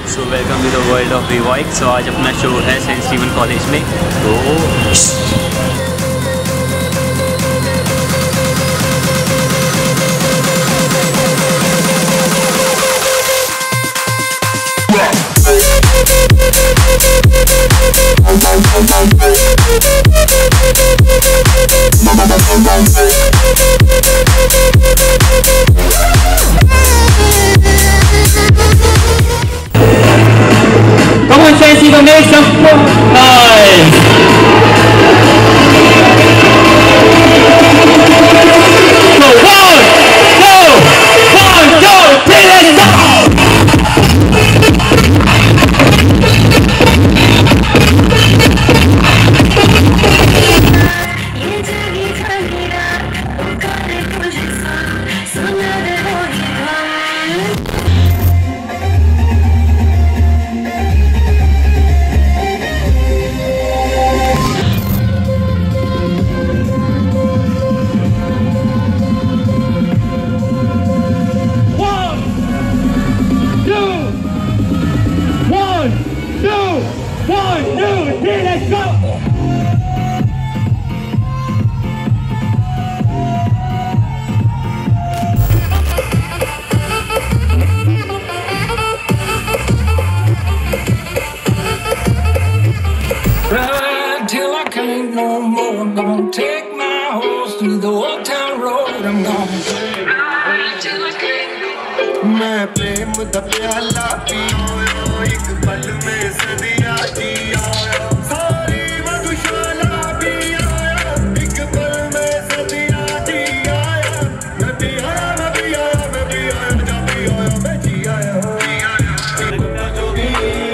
So welcome to the world of रिवॉइक। So आज अपना शो है सेंट स्टीवन कॉलेज में। तो Come on, Fancy, to make some noise! So 1, 2, 3, let's go! Till I can't no more. I'm gonna take my horse through the old town road. I'm gonna ride till I can't no more. मैं प्रेम दा प्याला पियो एक पल में सदियां जिया सारी मधुशाला पिया एक पल में सदियां जिया मैं भी आया मैं भी आया मैं भी आया जा भी आया मैं जी आया गुना जोगी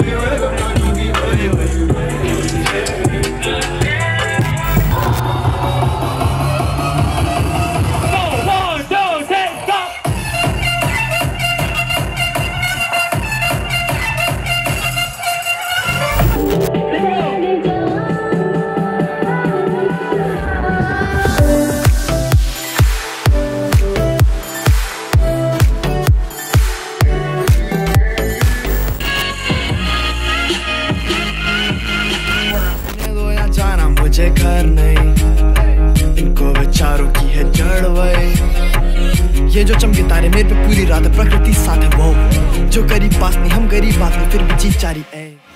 मुझे घर नहीं, इनको विचारों की है जड़ वही। ये जो चमके तारे मेरे पे पूरी रात है, प्रकृति साथ है वो जो गरीब पास नहीं, हम गरीब बात नहीं, फिर भी जी चारी है।